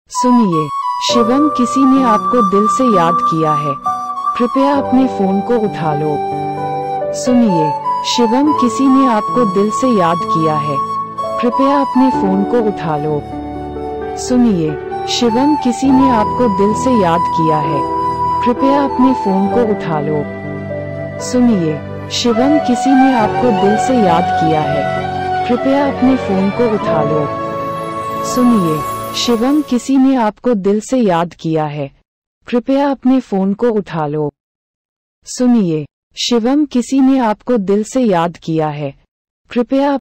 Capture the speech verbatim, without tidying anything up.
सुनिए, शिवम, किसी ने आपको दिल से याद किया है, कृपया अपने फोन को उठा लो। सुनिए, शिवम, किसी ने आपको दिल से याद किया है, कृपया अपने फोन को उठा लो। सुनिए, शिवम, किसी ने आपको दिल से याद किया है, कृपया अपने फोन को उठा लो। सुनिए, शिवम, किसी ने आपको दिल से याद किया है, कृपया अपने फोन को उठा लो। सुनिए, शिवम, किसी ने आपको दिल से याद किया है, कृपया अपने फोन को उठा लो। सुनिए, शिवम, किसी ने आपको दिल से याद किया है, कृपया